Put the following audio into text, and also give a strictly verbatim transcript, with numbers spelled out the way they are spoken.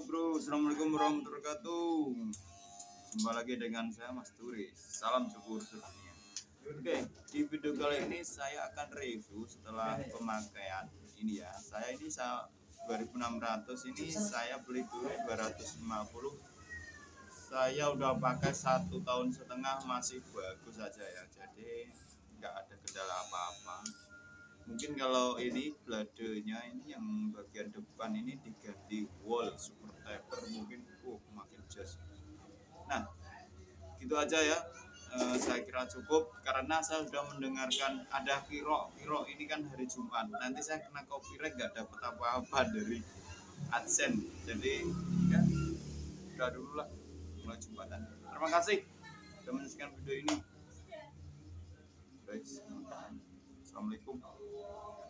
bro, assalamualaikum warahmatullahi wabarakatuh. Jumpa lagi dengan saya Mas Turis. Salam syukur sedunia. Oke, di video kali ini saya akan review setelah pemakaian ini ya. Saya ini saya dua ribu enam ratus ini saya beli dulu dua ratus lima puluh. Saya udah pakai satu tahun setengah masih bagus saja ya. Jadi nggak ada kendala apa-apa. Mungkin kalau ini bladenya ini yang bagian depan ini diganti wall super taper mungkin uh makin jas. Nah gitu aja ya, e, saya kira cukup karena saya sudah mendengarkan ada kiro kiro ini kan hari Jumat, nanti saya kena copyright nggak dapat apa-apa dari AdSense, jadi ya udah dulu lah mulai Jumatan. Terima kasih sudah menyaksikan video ini guys. Assalamualaikum.